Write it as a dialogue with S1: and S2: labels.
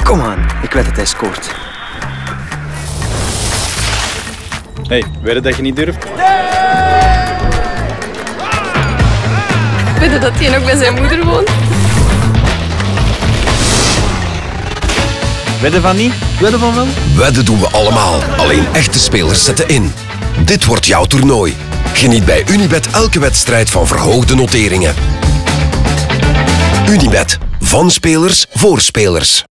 S1: Kom aan, ik weet dat hij scoort.
S2: Hey, weet je dat je niet durft?
S3: Weet je dat hij nog bij zijn moeder woont?
S2: Wedden van niet? Wedden van wel?
S4: Wedden doen we allemaal, alleen echte spelers zetten in. Dit wordt jouw toernooi. Geniet bij Unibet elke wedstrijd van verhoogde noteringen. Unibet, van spelers voor spelers.